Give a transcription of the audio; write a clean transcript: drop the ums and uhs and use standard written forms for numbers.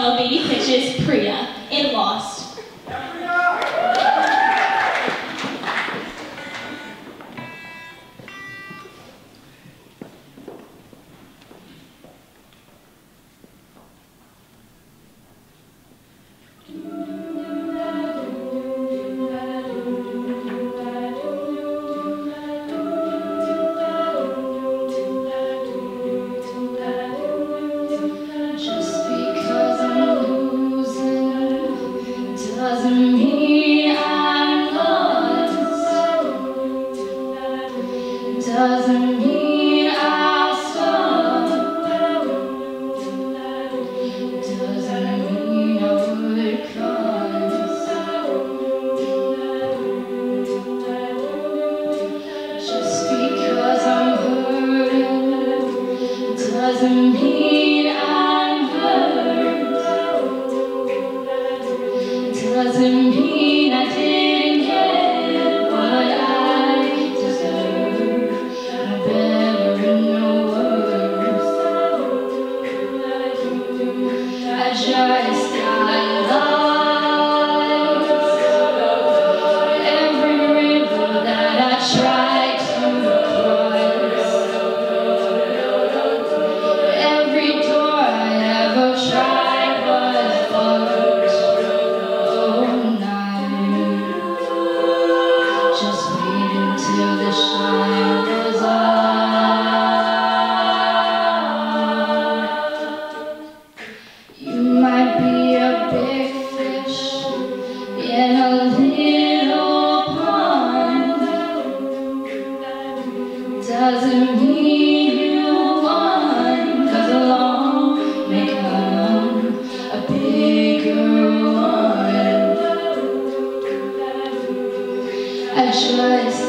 Carlo Beatty pitches Priya in Lost. Doesn't mean I'll stop. Doesn't mean I would cause. Just because I'm hurting doesn't mean I'm hurt. Doesn't mean I didn't get what I deserve. Better no words. I just got lost. Every river that I tried to cross, every door I ever tried was locked. Oh, night. Just wait until the shine goes off. You might be a big fish in a little pond. Doesn't mean you won, 'cause along may come a bigger one. I just